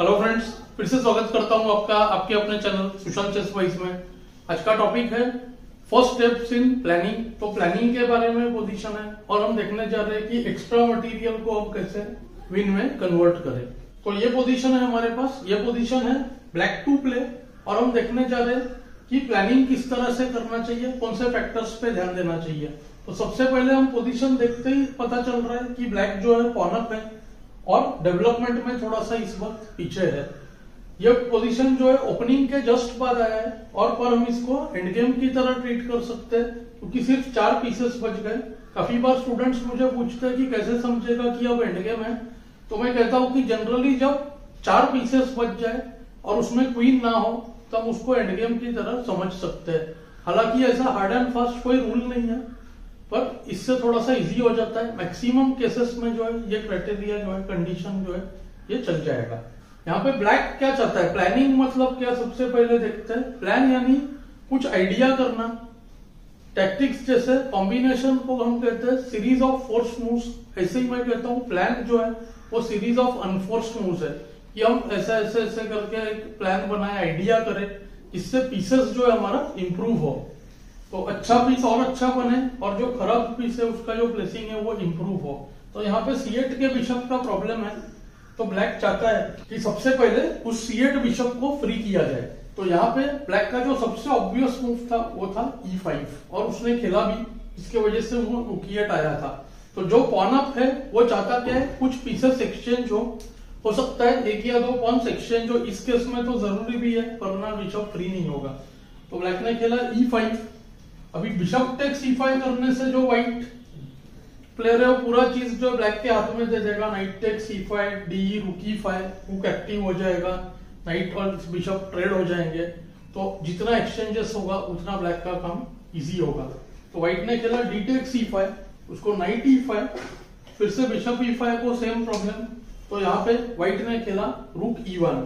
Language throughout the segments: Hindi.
हेलो फ्रेंड्स, फिर से स्वागत करता हूं आपका आपके अपने चैनल सुशांत चेस वाइज में। आज का टॉपिक है फर्स्ट स्टेप्स इन प्लानिंग। तो प्लानिंग के बारे में पोजीशन है और हम देखने जा रहे हैं कि एक्स्ट्रा मटेरियल को हम कैसे विन में कन्वर्ट करें। तो ये पोजीशन है हमारे पास, ये पोजीशन है ब्लैक टू प्ले और हम देखने जा रहे हैं कि प्लानिंग किस तरह से करना चाहिए, कौन से फैक्टर्स पे ध्यान देना चाहिए। तो सबसे पहले हम पोजीशन देखते ही पता चल रहा है कि ब्लैक जो है पॉन अप है और डेवलपमेंट में थोड़ा सा इस वक्त पीछे है। ये पोजीशन जो है ओपनिंग के जस्ट बाद आया है और पर हम इसको एंड गेम की तरह ट्रीट कर सकते हैं क्योंकि सिर्फ 4 पीसेस बच गए। काफी बार स्टूडेंट्स मुझे पूछते हैं कि कैसे समझेगा कि अब एंड गेम है। तो मैं कहता हूं कि जनरली जब 4 पीसेस बच जाए और उसमें क्वीन ना हो तब उसको एंड गेम की तरह समझ सकते हैं। हालांकि ऐसा हार्ड एंड फास्ट कोई रूल नहीं है, पर इससे थोड़ा सा इजी हो जाता है। मैक्सिमम केसेस में जो है ये क्राइटेरिया जो है, कंडीशन जो है ये चल जाएगा। यहाँ पे ब्लैक क्या चाहता है, प्लानिंग मतलब क्या, सबसे पहले देखते हैं। प्लान यानी कुछ आइडिया करना, टैक्टिक्स जैसे कॉम्बिनेशन को हम कहते हैं सीरीज ऑफ फोर्स मूव्स। ऐसे ही मैं कहता हूँ प्लान जो है वो सीरीज ऑफ अनफोर्स्ड मूव्स है कि हम ऐसे ऐसे ऐसे करके एक प्लान बनाए, आइडिया करें, इससे पीसेस जो है हमारा इंप्रूव हो। तो अच्छा पीस और अच्छा बने और जो खराब पीस है उसका जो प्लेसिंग है वो इंप्रूव हो। तो यहाँ पे C8 के बिशप का प्रॉब्लम है। तो ब्लैक चाहता है कि सबसे पहले उस C8 बिशप को फ्री किया जाए। तो यहाँ पे ब्लैक का जो सबसे ऑब्वियस मूव था वो था E5 और उसने खेला भी, इसके वजह से वो Rook8 आया था। तो जो पॉन अप है वो चाहता क्या है, कुछ पीसेस एक्सचेंज हो सकता है 1 या 2 पॉन्स एक्सचेंज हो। इस केस में तो जरूरी भी है वरना बिशप फ्री नहीं होगा। तो ब्लैक ने खेला E5। अभी बिशप टेक्स E5 करने से जो व्हाइट प्लेयर है वो पूरा चीज जो ब्लैक के हाथ में दे देगा। नाइट टेक्स E5, डी रुक E5, हुक एक्टिव हो जाएगा, नाइट और बिशप ट्रेड हो जाएंगे। तो जितना एक्सचेंजेस होगा उतना ब्लैक का काम इजी होगा। तो व्हाइट ने खेला डी टेक्स E5, उसको नाइट E5, फिर से बिशप E5 को सेम प्रॉब्लम। तो यहाँ पे व्हाइट ने खेला रुक E1।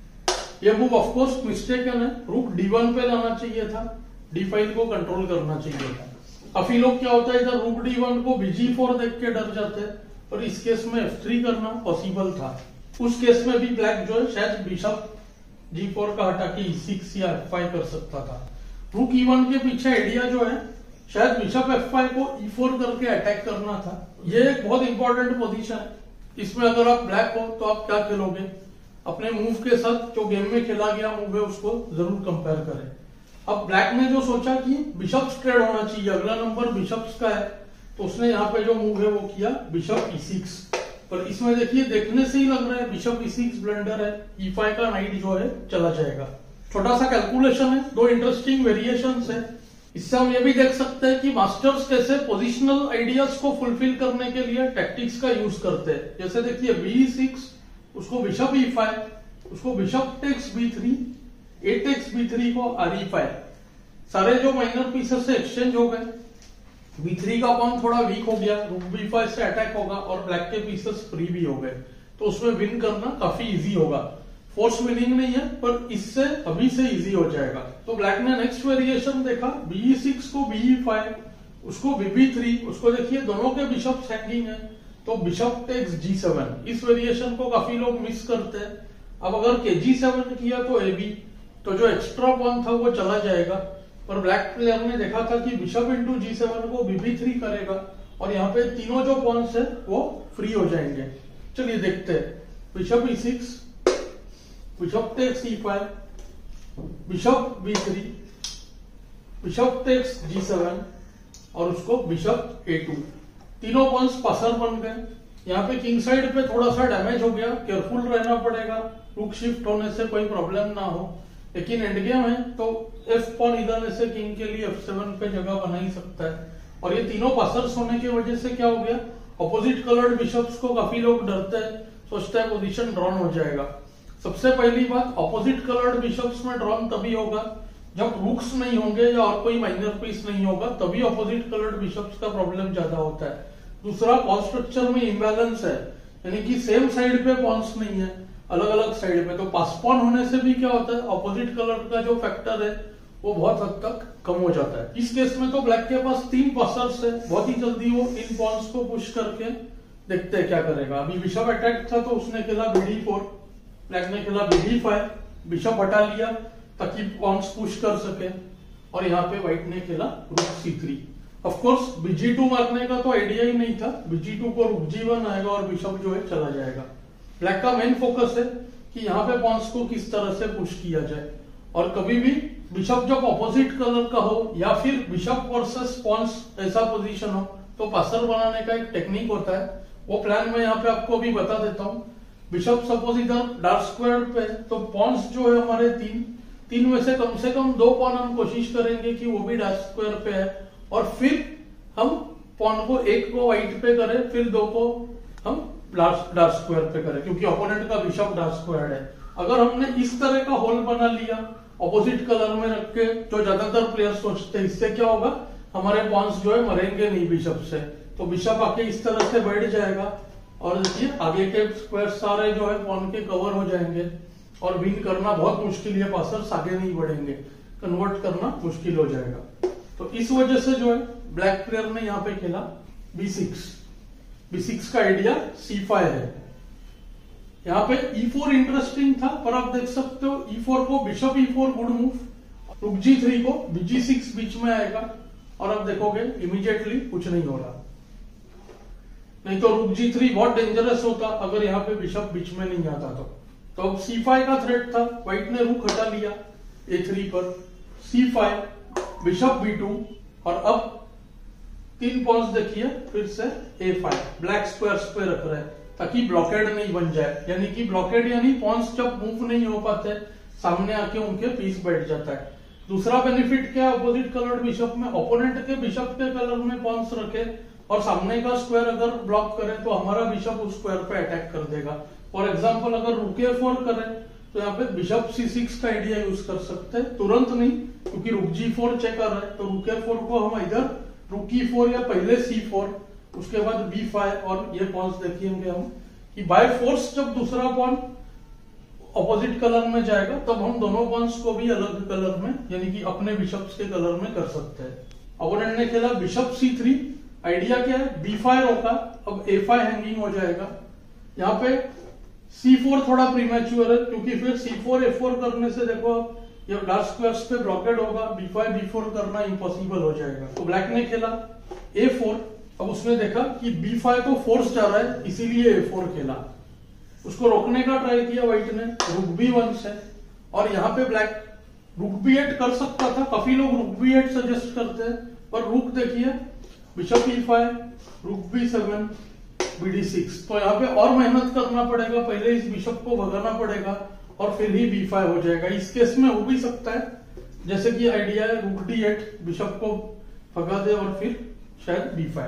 ये मूव ऑफकोर्स मिस्टेकन है, रुक D1 पे लाना चाहिए था, D5 को कंट्रोल करना चाहिए था। काफी लोग क्या होता है इधर रुक D1 को BG4 देख के डर जाते हैं, और इस केस में F3 करना पॉसिबल था। उस केस में भी ब्लैक जो है शायद बिशप G4 का हटा के E6 या F5 कर सकता था। रुक E1 के पीछे आइडिया जो है शायद बिशप F5 को E4 करके अटैक करना था। ये एक बहुत इंपॉर्टेंट पोजीशन है। इसमें अगर आप ब्लैक हो तो आप क्या खेलोगे, अपने मूव के साथ जो गेम में खेला गया मूव है उसको जरूर कंपेयर करें। अब ब्लैक ने जो सोचा कि बिशप्स ट्रेड होना चाहिए, अगला नंबर बिशप्स का है, तो उसने यहाँ पे जो मूव है वो किया बिशप E6। पर इसमें देखिए, देखने से ही लग रहा है बिशप E6 ब्लंडर है, E5 का नाइट जो है चला जाएगा। छोटा सा कैलकुलेशन है, 2 इंटरेस्टिंग वेरिएशंस है। इससे हम ये भी देख सकते हैं कि मास्टर्स कैसे पोजिशनल आइडियाज को फुलफिल करने के लिए टैक्टिक्स का यूज करते हैं। जैसे देखिए B6, उसको बिशप E5, उसको bishop takes B3, A takes B3 को RE5, सारे जो माइनर पीसेस से एक्सचेंज हो गए। B3 का पॉन थोड़ा वीक हो गया, रुक B5 से अटैक होगा और ब्लैक के पीसेस फ्री भी हो गए। तो उसमें विन करना काफी इजी होगा। फोर्स विनिंग नहीं है पर इससे अभी से इजी हो जाएगा। तो ब्लैक ने नेक्स्ट वेरिएशन देखा, B6 को BE5, उसको BB3, उसको देखिए दोनों के बिशप हैंगिंग है, तो बिशप टेक्स G7। इस वेरिएशन को काफी लोग मिस करते हैं। अब अगर के G7 किया तो AB, तो जो एक्स्ट्रा पॉन था वो चला जाएगा। पर ब्लैक प्लेयर ने देखा था कि बिशप इंटू G7 को BB3 करेगा और यहाँ पे तीनों जो पॉन्स है वो फ्री हो जाएंगे। चलिए देखते हैं, bishop E6, bishop takes E5, bishop B3, bishop takes G7 और उसको बिशप A2। तीनों पॉन्स पासर बन गए। यहाँ पे किंग साइड पे थोड़ा सा डैमेज हो गया, केयरफुल रहना पड़ेगा, रुक शिफ्ट होने से कोई प्रॉब्लम ना हो। लेकिन एंड गेम है तो F पॉन इधर से किंग के लिए F7 पे जगह बना ही सकता है। और ये तीनों पासर्स होने की वजह से क्या हो गया, ऑपोजिट कलर्ड बिशप्स को काफी लोग डरते हैं, सोचते हैं पोजीशन ड्रॉन हो जाएगा। सबसे पहली बात, ऑपोजिट कलर्ड बिशप्स में ड्रॉन तभी होगा जब रुक्स नहीं होंगे या और कोई माइनर पीस नहीं होगा, तभी ऑपोजिट कलर्ड बिशप्स का प्रॉब्लम ज्यादा होता है। दूसरा, पॉन स्ट्रक्चर में इम्बैलेंस है, यानी कि सेम साइड पे पॉन्स नहीं है, अलग अलग साइड पे। तो पास पॉन होने से भी क्या होता है, ऑपोजिट कलर का जो फैक्टर है वो बहुत हद तक कम हो जाता है। इस केस में तो ब्लैक के पास 3 पासर्स है, बहुत ही जल्दी वो इन पॉन्स को पुश करके देखते हैं क्या करेगा। अभी बिशप अटैक था तो उसने खेला BD4, ब्लैक ने खेला bd5, बिशप हटा लिया ताकि पॉन्स पुश कर सके, और यहाँ पे व्हाइट ने खेला रूक c3। ऑफ कोर्स bg2 मारने का तो आइडिया ही नहीं था, bg2 को रूक g1 आएगा और बिशप जो है चला जाएगा। ब्लैक का मेन फोकस है कि यहाँ पे पॉन्स को किस तरह से पुश किया जाए, और कभी भी बिशप जब ऑपोजिट कलर का हो या फिर बिशप वर्सेस पॉन्स ऐसा पोजीशन हो तो पासर बनाने का एक टेक्निक होता है, वो प्लान मैं यहाँ पे आपको अभी बता देता हूँ। बिशप सपोज इधर डार्क स्क्वायर पे, तो पॉन्स जो है हमारे तीन में से कम 2 पॉन हम कोशिश करेंगे कि वो भी डार्क स्क्वायर पे है, और फिर हम पॉन को एक को व्हाइट पे करें, फिर 2 को हम डार्क स्क्वायर पे करें, क्योंकि ओपोनेंट का बिशप डार्क स्क्वायर है। अगर हमने इस तरह का होल बना लिया ऑपोजिट कलर में रख के, जो ज्यादातर प्लेयर सोचते हैं, इससे क्या होगा, हमारे पॉन्स जो है मरेंगे नहीं बिशप से, तो बिशप आके इस तरह से बैठ जाएगा, और देखिए आगे के स्क्वायर सारे जो है पॉन के कवर हो जाएंगे, और विन करना बहुत मुश्किल है, पासर्स आगे नहीं बढ़ेंगे, कन्वर्ट करना मुश्किल हो जाएगा। तो इस वजह से जो है ब्लैक प्लेयर ने यहाँ पे खेला b6 का आइडिया c5 है। यहाँ पे e4 इंटरेस्टिंग था, पर आप देख सकते हो e4 को बिशप e4 गुड मूव, रुक g3 को bg6 बीच में आएगा, और अब देखोगे इमीडिएटली कुछ नहीं हो रहा, नहीं तो रुक g3 बहुत डेंजरस होता अगर यहाँ पे बिशप बीच में नहीं आता तो अब c5 का थ्रेट था, व्हाइट ने रुक हटा लिया a3 पर, c5 बिशप b2, और अब 3 पॉन्स देखिए फिर से a5, ब्लैक स्क्वायर्स पे रख रहे हैं ताकि ब्लॉकेड नहीं बन जाए, यानी कि ब्लॉकेड यानी पॉन्स जब मूव नहीं हो पाते सामने आके उनके पीस बैठ जाता है। दूसरा बेनिफिट क्या है अपोजिट कलर बिशप में, ओपोनेंट के बिशप के कलर में पॉन्स रखे और सामने का स्क्वायर अगर ब्लॉक करे तो हमारा बिशप उस स्क्वायर पे अटैक कर देगा। फॉर एग्जांपल अगर रुक a4 करें तो यहाँ पे बिशप c6 का आइडिया यूज कर सकते हैं, तुरंत नहीं, क्योंकि रुक g4 चेक कर रहे हैं, तो रुक a4 को हम इधर रुक e4 या पहले c4 उसके बाद b5, और ये पॉन्स देखेंगे हम कि बाय फोर्स जब दूसरा पॉन ऑपोजिट कलर में जाएगा तब हम दोनों पॉन्स को भी अलग कलर में यानी कि अपने बिशप्स के कलर में कर सकते हैं। ओपोनेंट ने खेला बिशप c3, आइडिया क्या है, b5 रोका, अब a5 हैंगिंग हो जाएगा। यहाँ पे c4 थोड़ा प्रीमैच्योर है, क्योंकि फिर c4 a4 करने से देखो आप ये डार्क स्क्वायर्स पे ब्लॉकेड होगा, b5 b4 करना इम्पॉसिबल हो जाएगा। तो ब्लैक ने खेला a4, अब उसने देखा कि b5 तो फोर्स जा रहा है इसीलिए a4 खेला, उसको रोकने का ट्राई किया व्हाइट ने रुक b1 से, और यहाँ पे ब्लैक रुक b8 कर सकता था, काफी लोग रुक b8 सजेस्ट करते हैं, पर रुक देखिए बिशप e5, रुक b7, bd6, तो यहाँ पे और मेहनत करना पड़ेगा, पहले इस बिशप को भगाना पड़ेगा और फिर ही b5 हो जाएगा। इस केस में हो भी सकता है जैसे कि आइडिया है रुक d8, बिशप को भगा दे और फिर शायद b5,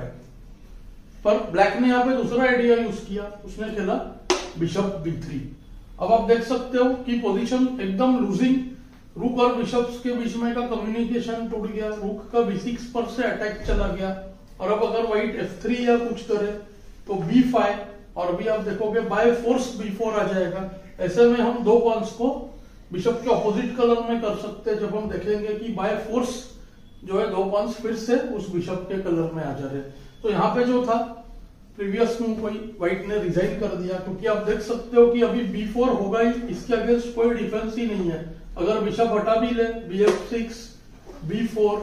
पर ब्लैक ने यहाँ पे दूसरा आइडिया यूज किया, उसने खेला बिशप b3। अब आप देख सकते हो कि पोजीशन एकदम लूजिंग, रुक और बिशप्स के बीच में का कम्युनिकेशन टूट गया, रुक का b6 पर से अटैक चला गया, और अब अगर व्हाइट f3 या कुछ करे तो b5, और अभी आप देखोगे बाय फोर्स b4 आ जाएगा। ऐसे में हम 2 पॉन्स को बिशप के ऑपोजिट कलर में कर सकते हैं, जब हम देखेंगे कि बाय फोर्स जो है 2 पॉन्स फिर से उस बिशप के कलर में आ जा रहे। तो यहाँ पे जो था प्रीवियस मूव कोई व्हाइट ने रिजाइन कर दिया, क्योंकि आप देख सकते हो कि अभी b4 होगा ही, इसके अगेंस्ट कोई डिफेंस ही नहीं है। अगर बिशप हटा भी ले bf6, b4,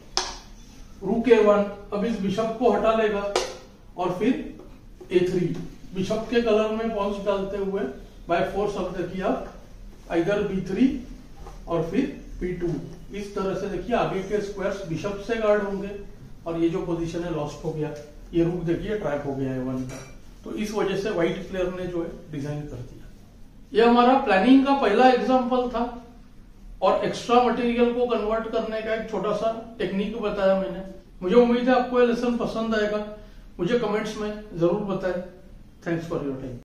रुक a1, अब इस बिशप को हटा लेगा और फिर a3, बिशप के कलर में पॉन्स डालते हुए बाय फोर्स, अब देखिए आप इधर b3 और फिर b2, इस तरह से देखिए आगे के स्क्वायर्स बिशप से गार्ड होंगे, और ये जो पोजीशन है लॉस्ट हो गया, ये रुक देखिए ट्रैप हो गया है 1 का, तो इस वजह से व्हाइट प्लेयर ने जो है डिजाइन कर दिया। ये हमारा प्लानिंग का पहला एग्जांपल था, और एक्स्ट्रा मटेरियल को कन्वर्ट करने का एक छोटा सा टेक्निक बताया मैंने। मुझे उम्मीद है आपको ये लेसन पसंद आएगा, मुझे कमेंट्स में जरूर बताएं। Thanks for your time.